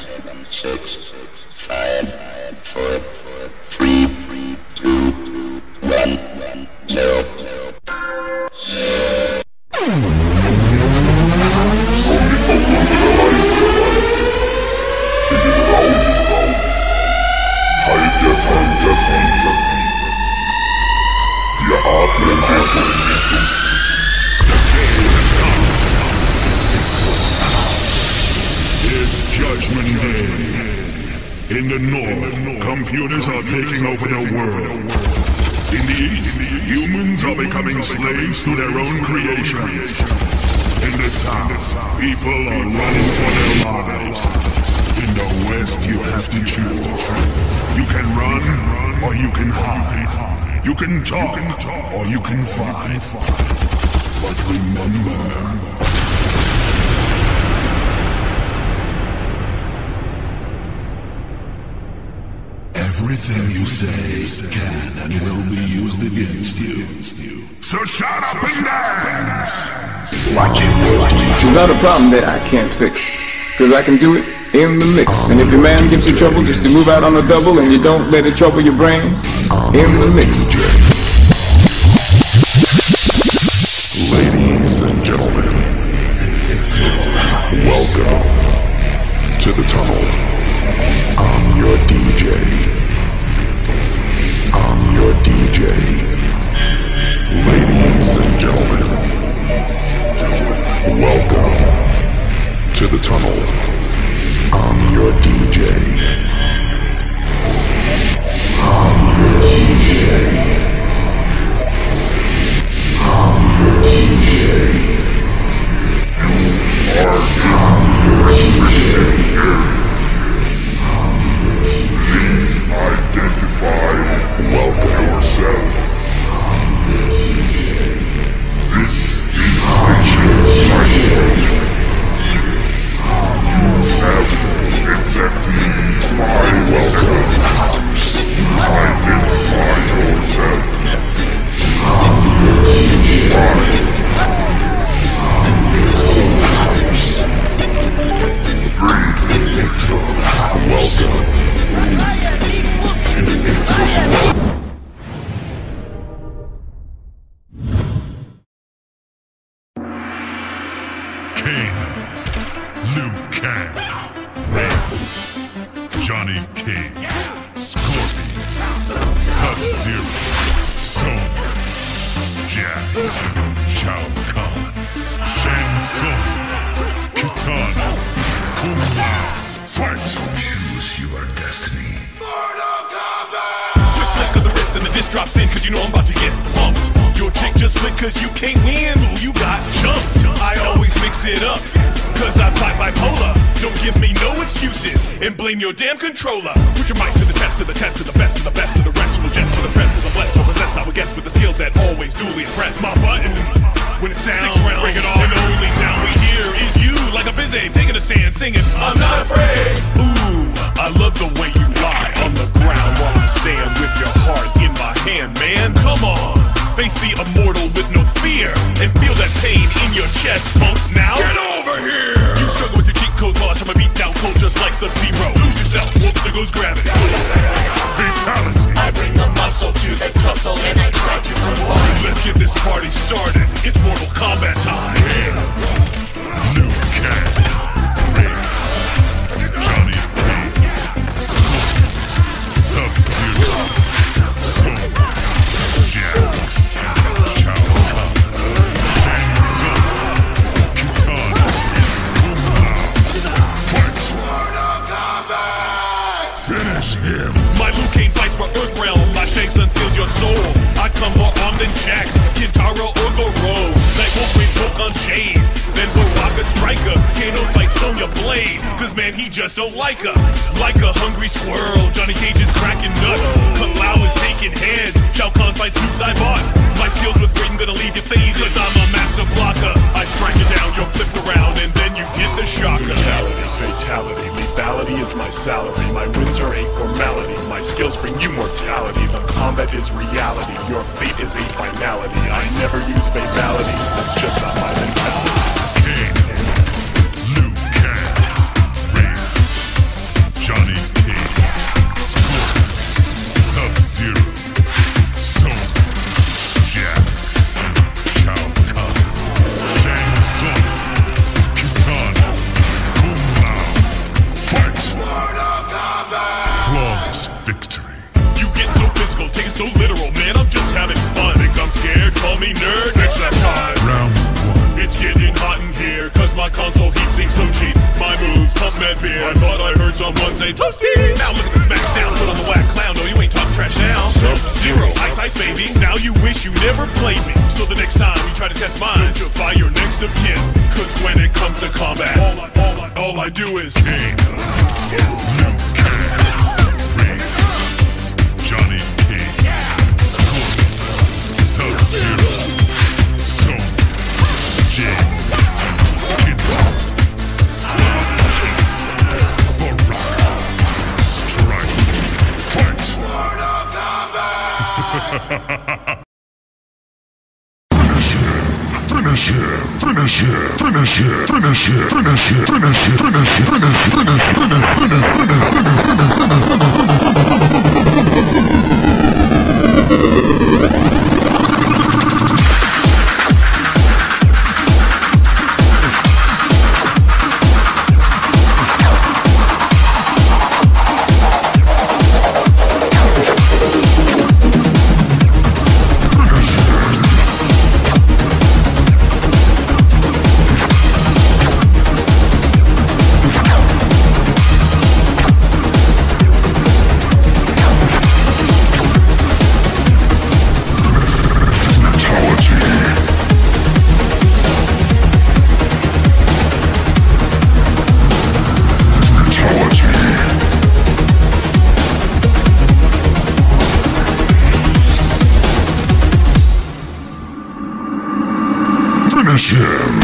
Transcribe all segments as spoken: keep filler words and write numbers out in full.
six, five, four, three, two, one, zero. It's Judgment Day. In the north, computers are taking over the world. In the east, humans are becoming slaves to their own creations. In the south, people are running for their lives. In the west, you have to choose. You can run, or you can hide. You can talk, or you can fight. But remember... everything you say can and will be used against you. So shut up and dance! Watch it. There's not a problem that I can't fix, cause I can do it in the mix. And if your man gives you trouble, just to move out on a double and you don't let it trouble your brain, in the mix. Ladies and gentlemen, welcome to the tunnel. I'm your D J. I'm your D J. Ladies and gentlemen, welcome to the tunnel. I'm your D J. I'm your D J. I'm your D J. You are I'm your D J. Please identify. Welcome yourself. This is Station Cycle. You have exactly five seconds. Identify yourself. Five. Three. Welcome. Johnny Cage, Scorpion, Sub-Zero, Sonya, Jax, Shao Kahn, Shang Tsung, Kitana, Kung Lao. Fight! Choose your destiny. Mortal Kombat! Click, click of the wrist and the disc drops in, cause you know I'm about to get pumped. Your chick just split cause you can't win, so you got jumped. I always mix it up, cause I fight bipolar. Don't give me no excuses and blame your damn controller. Put your mic to the test, to the test, to the best, to the best, to the rest. You will jet to the press, cause I'm blessed, so possessed. I would guess with the skills that always duly impress. My button, when it's down, six rounds, bring it on. And the only sound we hear is you, like a biz ape, taking a stand, singing, I'm not afraid. Ooh, I love the way you lie on the ground while I stand with your heart in my hand, man. Come on, face the immortal with no fear and feel that pain in your chest, punk. Now get over here. You struggle with your cheat codes while I try my beat down cold just like Sub-Zero. Lose yourself, whoops, there goes gravity. Fatality. I bring the muscle to the tussle and I try to combine. Let's get this party started. It's Mortal Kombat time. Liu Kang, Raiden, Johnny Cage, Scorpion, Sub-Zero, Sonya, Jax, Shao Kahn, Shang Tsung, Kitana, Kung Lao. Fight! Mortal Kombat! Finish him! My Liu Kang fights for Earthrealm. My Shang Tsung steals your soul. I come more armed than Jax, Kintaro or Goro. Night Wolf rain smoke on Jade. Then Baraka Striker. Kano fight Sonya Blade. Cause man, he just don't like her. Like a hungry squirrel. Johnny Cage is cracking nuts. Kung Lao is taking heads. Shao Kahn fights Suicide Bot. My skills with Raiden gonna leave you faded. Cause I'm a master blocker. I strike you down, you'll flip around, and then you get the shocker. Fatality, fatality, lethality is my salary. My wins are a formality. My skills bring you mortality. The combat is reality. Your fate is a finality. I never use fatalities. That's just not my mentality. King, Liu Kang, Raiden, say Toasty. Now look at the smackdown, put on the whack clown. No, you ain't talk trash now. Sub-Zero, ice ice baby. Now you wish you never played me. So the next time you try to test mine, notify your next of kin. Cause when it comes to combat, all I, all I, all I do is King, Liu Kang, Rain, Johnny Cage, Scorpion, Sub-Zero, Sonya, Jade, Kiddo, Flash, Baraka, Strike, Fight. Finish him, finish him, finish him, finish him, finish him, finish him, finish him, finish him, finish him, finish him, finish him.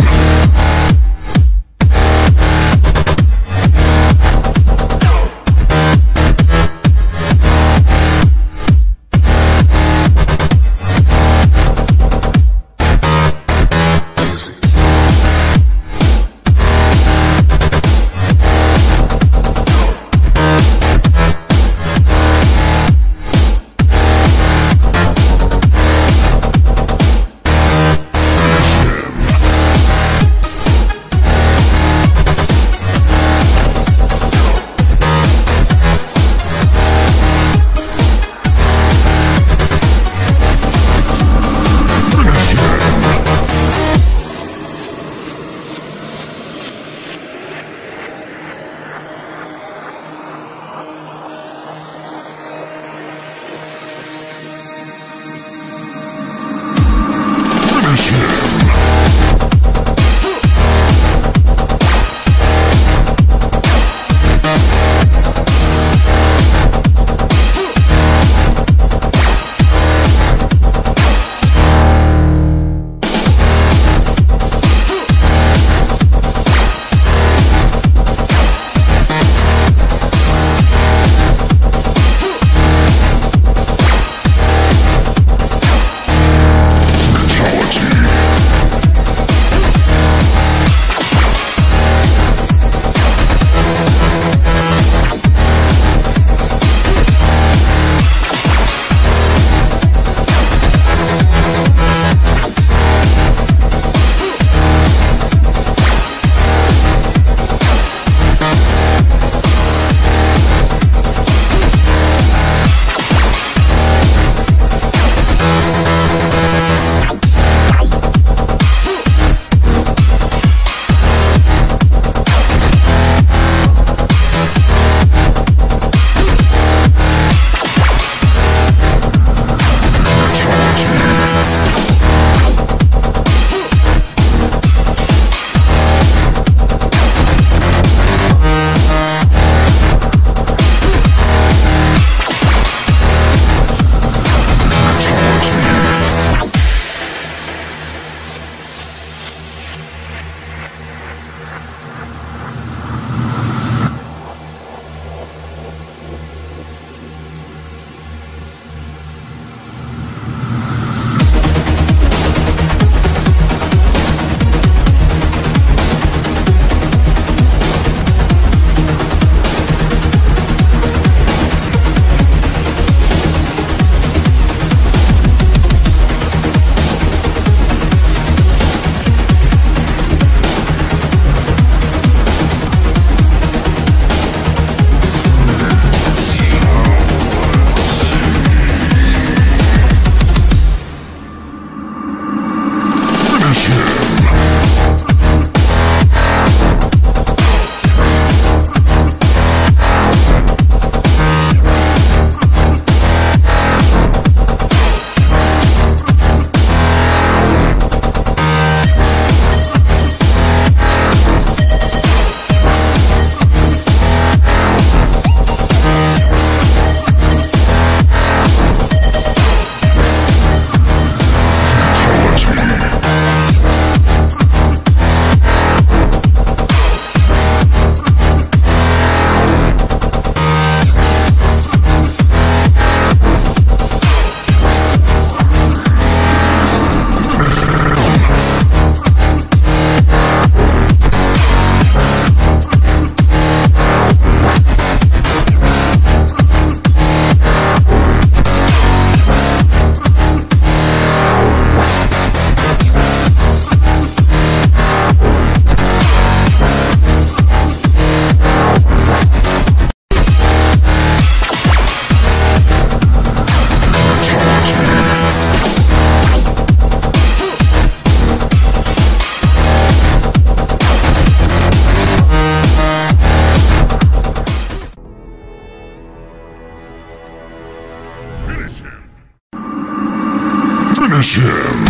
Finish him.